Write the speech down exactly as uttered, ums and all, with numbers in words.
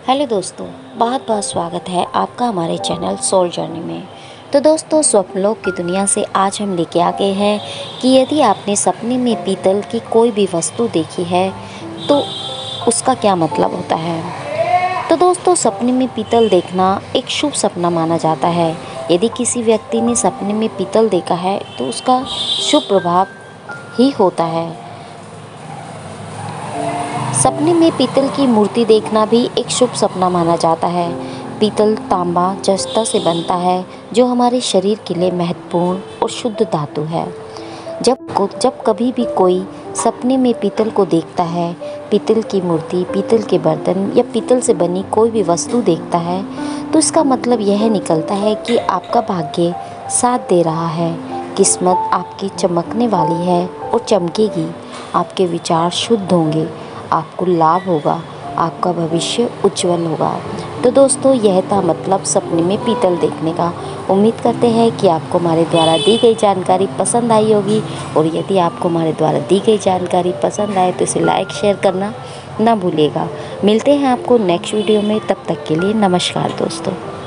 Hello दोस्तों, बहुत बहुत स्वागत है आपका हमारे चैनल सोल जर्नी में। तो दोस्तों, स्वप्नलोक की दुनिया से आज हम लेके आ गए हैं कि यदि आपने सपने में पीतल की कोई भी वस्तु देखी है तो उसका क्या मतलब होता है। तो दोस्तों, सपने में पीतल देखना एक शुभ सपना माना जाता है। यदि किसी व्यक्ति ने सपने में पीतल देखा है तो उसका शुभ प्रभाव ही होता है। सपने में पीतल की मूर्ति देखना भी एक शुभ सपना माना जाता है। पीतल तांबा जस्ता से बनता है, जो हमारे शरीर के लिए महत्वपूर्ण और शुद्ध धातु है। जब को जब कभी भी कोई सपने में पीतल को देखता है, पीतल की मूर्ति, पीतल के बर्तन या पीतल से बनी कोई भी वस्तु देखता है, तो इसका मतलब यह निकलता है कि आपका भाग्य साथ दे रहा है, किस्मत आपकी चमकने वाली है और चमकेगी। आपके विचार शुद्ध होंगे, आपको लाभ होगा, आपका भविष्य उज्जवल होगा। तो दोस्तों, यह था मतलब सपने में पीतल देखने का। उम्मीद करते हैं कि आपको हमारे द्वारा दी गई जानकारी पसंद आई होगी, और यदि आपको हमारे द्वारा दी गई जानकारी पसंद आए तो इसे लाइक शेयर करना ना भूलिएगा। मिलते हैं आपको नेक्स्ट वीडियो में, तब तक के लिए नमस्कार दोस्तों।